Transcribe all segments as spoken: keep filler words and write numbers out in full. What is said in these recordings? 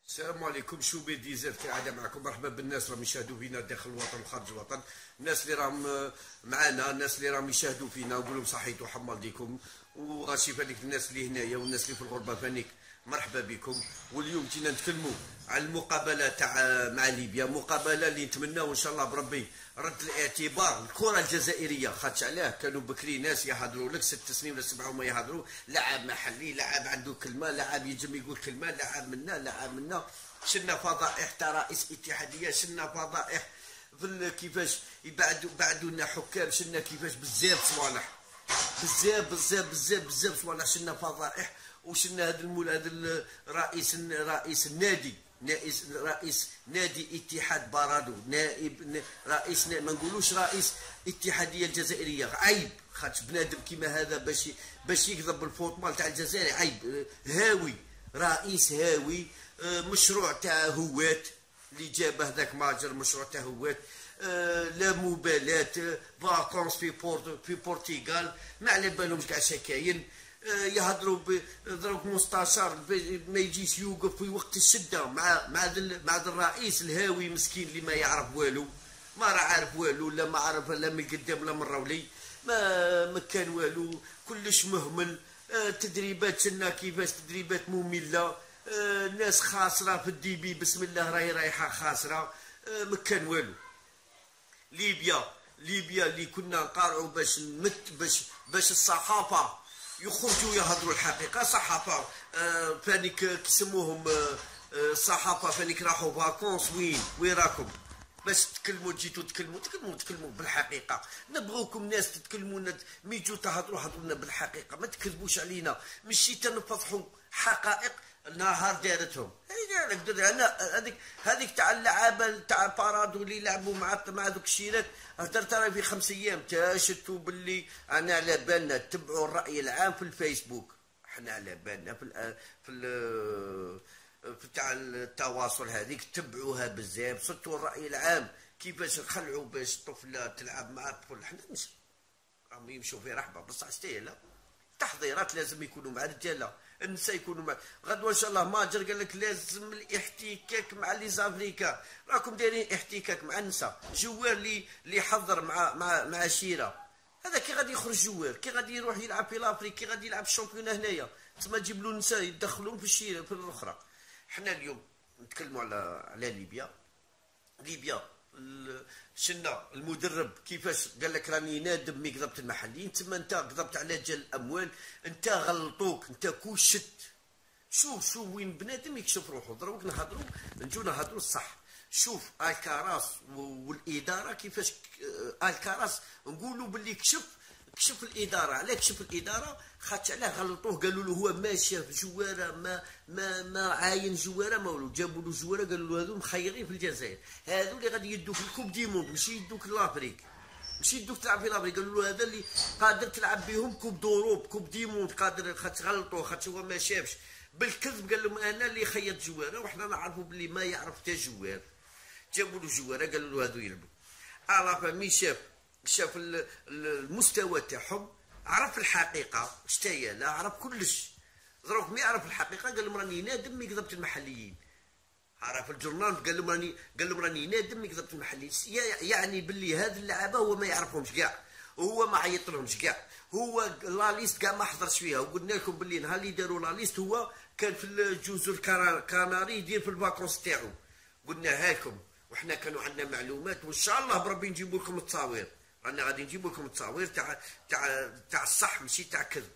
السلام عليكم. شوبير ديزيرت كالعاده معكم. مرحبا بالناس راهم يشاهدوا فينا داخل الوطن وخارج الوطن، الناس اللي راهم معنا، الناس اللي راهم يشاهدوا فينا، نقول لهم صحيتوا حمال ديكم وغاشي فانيك الناس اللي هنايا والناس اللي في الغربه فانيك مرحبا بكم. واليوم جينا نتكلموا على المقابله تاع مع ليبيا، مقابله اللي نتمناو ان شاء الله بربي رد الاعتبار الكره الجزائريه، خاطش علاه كانوا بكري ناس يهضروا لك ست سنين ولا سبعه وما يهضروا، لاعب محلي، لاعب عنده كلمه، لاعب ينجم يقول كلمه، لاعب منا لاعب منا. شنا فضائح تاع رئيس اتحاديه، شنا فضائح في كيفاش يبعدوا بعدوا لنا حكام، شنا كيفاش بزاف صوالح، بزاف بزاف بزاف بزاف صوالح، شنا فضائح. وشنا هذا المول هذا رئيس رئيس النادي، رئيس رئيس نادي اتحاد بارادو، نائب رئيس ما نقولوش رئيس اتحاديه الجزائريه، عيب خاطش بنادم كيما هذا باش باش يكذب بالفوتبال تاع الجزائر، عيب. هاوي رئيس هاوي، مشروع تاع هوات اللي جابه هذاك ماجر، مشروع تاع هوات، لا مبالاة، فاكونس في بورت في البرتغال، ما على بالهمش كاع شكاين، يهضروا ضرب مستشار ما يجيش يوقف في وقت الشده مع مع مع الرئيس الهاوي مسكين اللي ما يعرف والو، ما راه عارف والو، لا ما عرف لا من قدام لا من راولي، ما ما كان والو، كلش مهمل. تدريبات شنا كيفاش تدريبات ممله، ناس خاسره في الديبي، بسم الله راهي رايحه خاسره، ما كان والو. ليبيا ليبيا اللي كنا نقارعوا باش نمت باش باش الصحافه يخرجوا يهضروا الحقيقه، صحافه آه فانيك كيسموهم آه الصحافه فانيك راحوا فاكونس، وين وين راكم باش تتكلموا، جيتوا تكلموا تكلموا تكلموا بالحقيقه، نبغوكم ناس تتكلموا، ميجوا تهضروا هضروا لنا بالحقيقه، ما تكذبوش علينا، ماشي تنفضحوا حقائق نهار دارتهم. انا هذيك هذيك تاع اللعابه تاع بارادو اللي يلعبوا مع مع ذوك الشيرات، هدرت انا في خمس ايام تا شفتوا باللي انا على بالنا تبعوا الراي العام في الفيسبوك، احنا على بالنا في ال في ال في تاع التواصل هذيك تبعوها بزاف، صرتوا الراي العام كيفاش نخلعوا باش الطفله تلعب مع الطفل، احنا نمشي راهم يمشوا في رحبه بصح ستيلا تحضيرات لازم يكونوا مع الرجاله، النساء يكونوا مع غدوه ان شاء الله. ماجر قال لك لازم الاحتكاك مع لي زافريكا، راكم دايرين احتكاك مع النساء، جوار اللي اللي يحضر مع مع مع شيره، هذا كي غادي يخرج جوار، كي غادي يروح يلعب في لافريك، كي غادي يلعب الشامبيون هنايا، تسمى تجيب له النساء يدخلوهم في الشيره في الاخرى. حنا اليوم نتكلموا على على ليبيا. ليبيا شنا المدرب كيفاش قال لك راني نادم مي كذبت المحليين، تما انت كذبت على رجال الاموال، انت غلطوك، انت كوشت. شوف شوف وين بنادم يكشف روحه، دروك نهضروا نجو نهضروا الصح. شوف الكراس والاداره كيفاش، الكراس نقولوا باللي كشف كشف الاداره، علاه كشف الاداره؟ خاطش علاه غلطوه، قالوا له هو ما شاف جواره، ما ما ما عاين جواره، ما والو، جابوا له جواره قالوا له هذو مخيرين في الجزائر، هذو اللي غادي يدوك الكوب دي موند، ماشي يدوك لافريك، ماشي يدوك تلعب في لافريك، قالوا له هذا اللي قادر تلعب بهم كوب دوروب كوب دي موند قادر، خاطش غلطوه، خاطش هو ما شافش بالكذب، قال لهم انا اللي خيط جواره، وحنا نعرفوا باللي ما يعرف حتى جوار، جابوا له جواره قالوا له هذو يلعبوا، على فمي شاف شاف المستوى تاعهم، عرف الحقيقه شتاهي، لا عرف كلش، دروك مي يعرف الحقيقه قال لهم راني نادم مي كذبت المحليين، عرف الجورنال قال لهم راني قال لهم راني نادم مي كذبت المحليين، يعني باللي هاد اللعابه هو ما يعرفهمش كاع، وهو ما عيط لهمش كاع، هو لا ليست كاع ما حضرش فيها، وقلنا لكم باللي نهار اللي داروا لا ليست هو كان في الجزر الكناري يدير في الفاكونس تاعو، قلناها لكم، وحنا كانوا عندنا معلومات، وان شاء الله بربي نجيبوا لكم التصاوير، رانا غادي نجيبوا لكم التصاوير تاع تاع تاع الصح ماشي تاع كذب،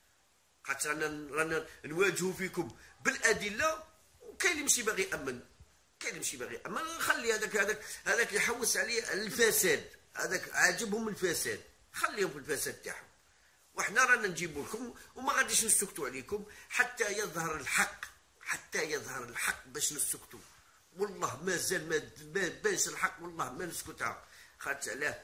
خاطر رانا رانا نواجهوا فيكم بالادله، وكاين اللي ماشي باغي يامن، كاين اللي ماشي باغي يامن، خلي هذاك هذاك هذاك يحوس عليه الفساد، هذاك عاجبهم الفساد، خليهم في الفساد تاعهم، وحنا رانا نجيبوا لكم وما غاديش نسكتوا عليكم حتى يظهر الحق، حتى يظهر الحق باش نسكتوا، والله مازال ما بانش الحق، والله ما نسكتها، خاطر علاه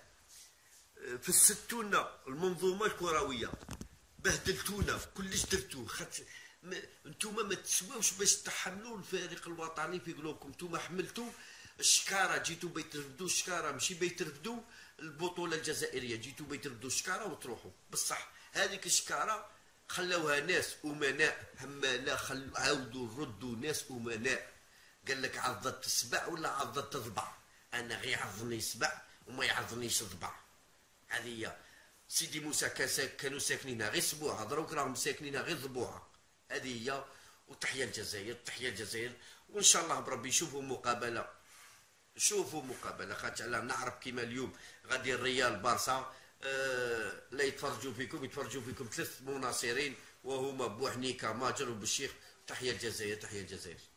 في الستونا المنظومه الكرويه بهدلتونا كلش درتوه، خاطر انتوما ما تسواوش باش تحملوا الفريق الوطني في قلوبكم، انتوما حملتوا الشكاره، جيتوا بيترفدوا الشكاره، ماشي بيترفدوا البطوله الجزائريه، جيتوا بيترفدوا الشكاره وتروحوا، بصح هذيك الشكاره خلوها ناس امناء هماله، خل عاودوا ردوا ناس امناء، قال لك عضت السبع ولا عضت الضبع؟ انا غير عضني سبع وما يعضنيش ضبع. هذه هي. سيدي موسى كانوا ساكنين غير سبوعه، دروك راهم ساكنين غير ضبوعه. هذه هي. وتحيا الجزائر، تحيا الجزائر، وان شاء الله بربي شوفوا مقابله، شوفوا مقابله، خاطر انا نعرف كيما اليوم غادي الريال بارسا آه لا يتفرجوا فيكم، يتفرجوا فيكم ثلاث مناصرين وهما بوحنيكا ماجر وبالشيخ. تحيا الجزائر، تحيا الجزائر.